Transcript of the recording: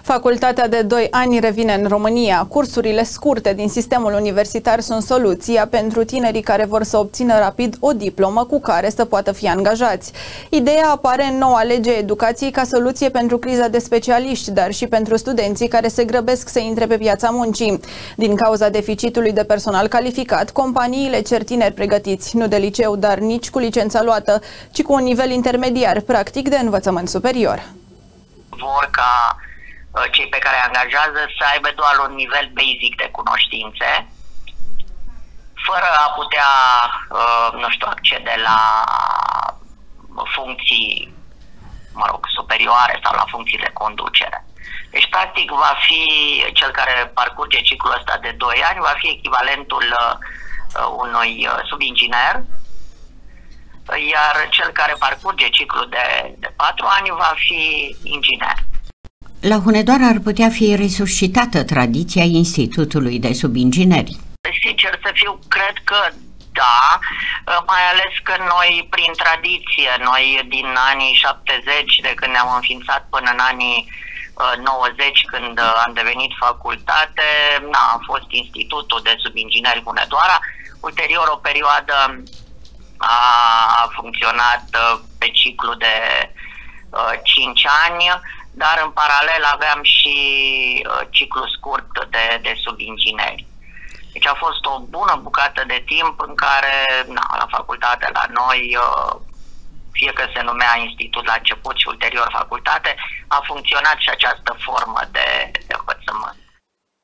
Facultatea de 2 ani revine în România. Cursurile scurte din sistemul universitar sunt soluția pentru tinerii care vor să obțină rapid o diplomă cu care să poată fi angajați. Ideea apare în noua lege educației ca soluție pentru criza de specialiști, dar și pentru studenții care se grăbesc să intre pe piața muncii. Din cauza deficitului de personal calificat, companiile cer tineri pregătiți, nu de liceu, dar nici cu licența luată, ci cu un nivel intermediar, practic de învățământ superior. Vor ca cei pe care îi angajează să aibă doar un nivel basic de cunoștințe, fără a putea, nu știu, accede la funcții, superioare sau la funcții de conducere. Deci, practic, va fi cel care parcurge ciclul ăsta de 2 ani, va fi echivalentul unui subinginer, iar cel care parcurge ciclul de 4 ani va fi inginer. La Hunedoara ar putea fi resuscitată tradiția Institutului de Subingineri. Sincer să fiu, cred că da, mai ales că noi, prin tradiție, noi din anii 70, de când ne-am înființat până în anii 90, când am devenit facultate, a fost Institutul de Subingineri Hunedoara. Ulterior, o perioadă a funcționat pe ciclu de 5 ani, dar în paralel aveam și ciclu scurt de subingineri. Deci a fost o bună bucată de timp în care, la facultate, la noi, fie că se numea institut la început și ulterior facultate, a funcționat și această formă de